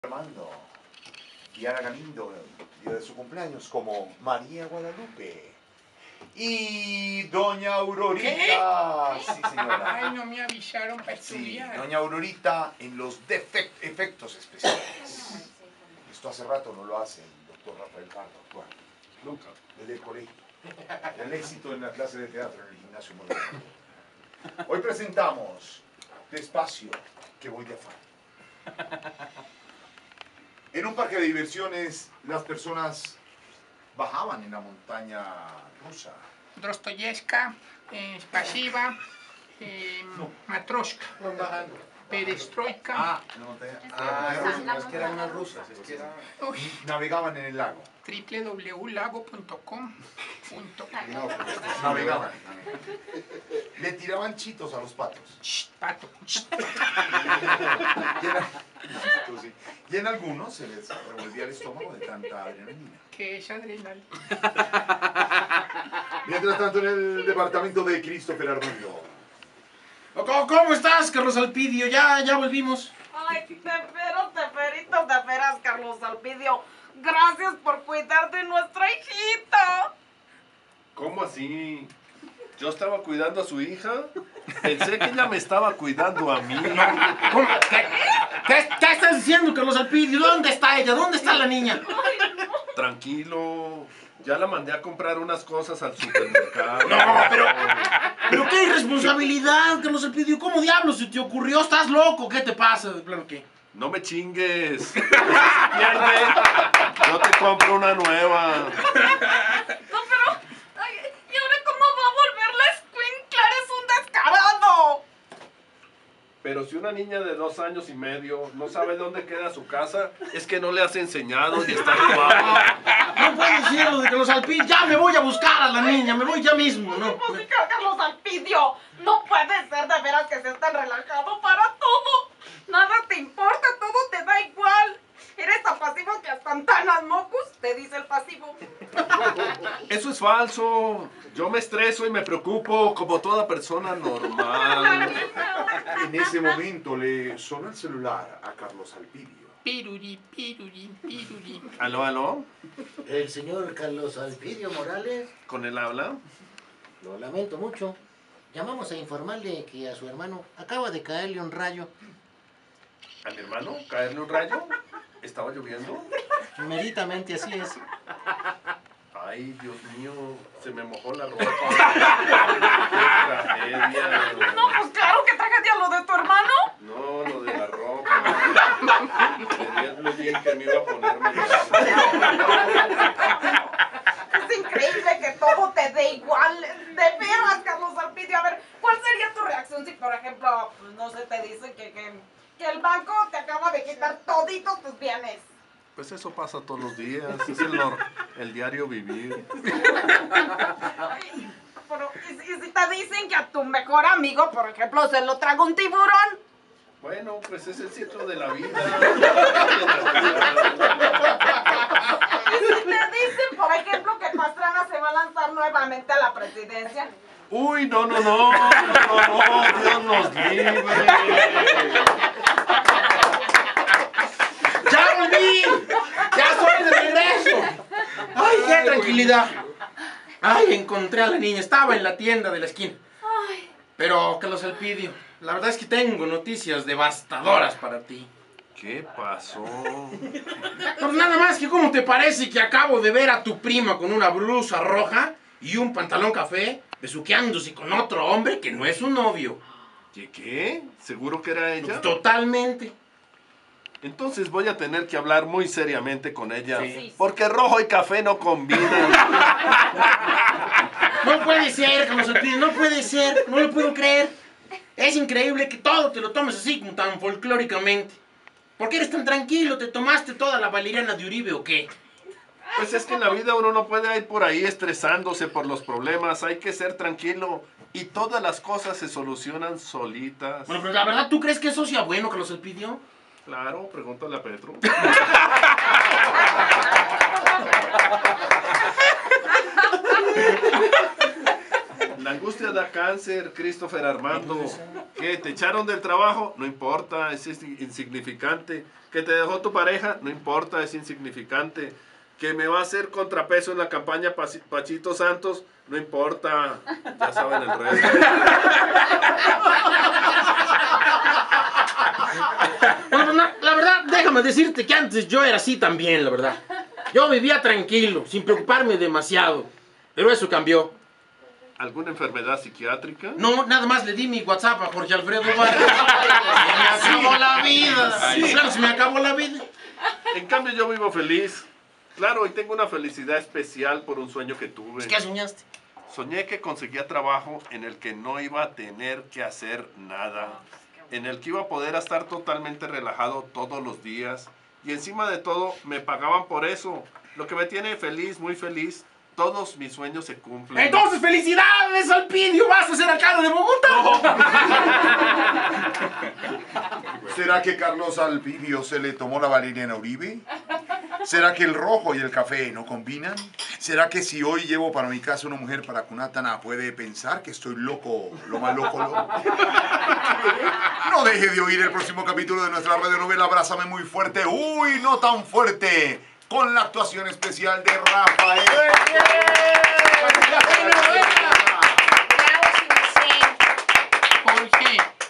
Armando, Diana Galindo, día de su cumpleaños, como María Guadalupe. Y Doña Aurorita. ¿Qué? Sí, señora. Ay, no me avisaron para Sí, estudiar. Doña Aurorita en los efectos especiales. Esto hace rato no lo hace el doctor Rafael Pardo, actual. Nunca. Desde el colegio. El éxito en la clase de teatro en el gimnasio moderno. Hoy presentamos Despacio, que voy de afán. En un parque de diversiones, las personas bajaban en la montaña rusa. Dostoyevska, Spasiva, Matroshka, Perestroika. Ah, la montaña rusa. Es que eran unas rusas. Es que era... Uy, Navegaban en el lago. www.lago.com. No, navegaban. Le tiraban chitos a los patos. Shh, pato. Y en algunos se les revolvía el estómago de tanta adrenalina. ¿Qué es adrenalina? Mientras tanto, en el departamento de Christopher Armando. ¿Cómo estás, Carlos Alpidio? Ya volvimos. Ay, teferito, de veras, Carlos Alpidio. Gracias por cuidar de nuestra hijita. ¿Cómo así? Yo estaba cuidando a su hija. Pensé que ella me estaba cuidando a mí. ¿Cómo? ¿Qué estás diciendo, Carlos Alpidio? ¿Dónde está ella? ¿Dónde está la niña? Tranquilo. Ya la mandé a comprar unas cosas al supermercado. No, pero qué irresponsabilidad, Carlos Alpidio. ¿Cómo diablos se te ocurrió? ¿Estás loco? ¿Qué te pasa? Claro que... No me chingues. Si se pierde, yo te compro una nueva. No, pero... Ay, ¿y ahora cómo va a volver la escuincla? ¡Eres un descarado! Pero si una niña de 2 años y medio no sabe dónde queda su casa, es que no le has enseñado y está robando. No puede ser lo de Carlos Alpidio. Ya me voy a buscar a la niña. Me voy ya mismo, ¿no? Pues sí, Carlos Alpidio. No puede ser de veras que seas tan relajado para todo. Nada te importa, todo te da igual. Eres tan pasivo que hasta antanas mocos, te dice el pasivo. Eso es falso. Yo me estreso y me preocupo como toda persona normal. En ese momento le sonó el celular a Carlos Alpidio. Piruri, piruri, piruri. ¿Aló, aló? El señor Carlos Alpidio Morales, ¿Con él habla? lo lamento mucho. Llamamos a informarle que a su hermano acaba de caerle un rayo. ¿A mi hermano? ¿Caerle un rayo? ¿Estaba lloviendo? Meritamente así es. Ay, Dios mío, se me mojó la ropa. ¡Qué tragedia! No, pues claro que tragedia lo de tu hermano. No, lo de la ropa. Tenías muy bien que me iba a ponerme. Es increíble que todo te dé igual. De veras, Carlos Alpidio. A ver, ¿cuál sería tu reacción si, por ejemplo, pues, no sé, te dicen que el banco te acaba de quitar toditos tus bienes? Pues eso pasa todos los días, es el diario vivir. Ay, pero, ¿y si te dicen que a tu mejor amigo, por ejemplo, se lo traga un tiburón? Bueno, pues es el ciclo de la vida. ¿Y si te dicen, por ejemplo, que Pastrana se va a lanzar nuevamente a la presidencia? Uy, no, Dios nos libre. ¡Ya volví! ¡Ya estoy de regreso! ¡Ay, qué tranquilidad! ¡Ay, encontré a la niña! Estaba en la tienda de la esquina. Pero, Carlos Alpidio, la verdad es que tengo noticias devastadoras para ti. ¿Qué pasó? Pues nada más que, ¿cómo te parece que acabo de ver a tu prima con una blusa roja y un pantalón café besuqueándose con otro hombre que no es su novio? ¿Qué? ¿Seguro que era ella? Totalmente. Entonces voy a tener que hablar muy seriamente con ella. Sí. Porque rojo y café no combinan. No puede ser, Carlos Alpidio, no puede ser, no lo puedo creer. Es increíble que todo te lo tomes así, como tan folclóricamente. ¿Por qué eres tan tranquilo? ¿Te tomaste toda la valeriana de Uribe o qué? Pues es que en la vida uno no puede ir por ahí estresándose por los problemas. Hay que ser tranquilo. Y todas las cosas se solucionan solitas. Bueno, pero la verdad, ¿tú crees que eso sea bueno, Carlos Alpidio? Claro, pregúntale a Petro. La angustia da cáncer, Christopher Armando. ¿Qué? ¿Te echaron del trabajo? No importa, es insignificante. ¿Que te dejó tu pareja? No importa, es insignificante. ¿Que me va a hacer contrapeso en la campaña Pachito Santos? No importa, ya saben el resto. Bueno, la verdad, déjame decirte que antes yo era así también, la verdad. Yo vivía tranquilo, sin preocuparme demasiado. Pero eso cambió. ¿Alguna enfermedad psiquiátrica? No, nada más le di mi WhatsApp a Jorge Alfredo Vargas. Se me acabó la vida. Sí. Claro, se me acabó la vida. En cambio, yo vivo feliz. Claro, y tengo una felicidad especial por un sueño que tuve. ¿Qué soñaste? Soñé que conseguía trabajo en el que no iba a tener que hacer nada, en el que iba a poder estar totalmente relajado todos los días y encima de todo me pagaban por eso, lo que me tiene feliz, muy feliz. Todos mis sueños se cumplen. Entonces, felicidades, Alpidio, vas a ser alcalde de Bogotá. ¿Será que Carlos Alpidio se le tomó la valeriana Uribe? ¿Será que el rojo y el café no combinan? ¿Será que si hoy llevo para mi casa una mujer para Cunátana puede pensar que estoy loco, lo más loco? No deje de oír el próximo capítulo de nuestra radionovela Abrázame muy fuerte. ¡Uy, no tan fuerte! Con la actuación especial de Rafael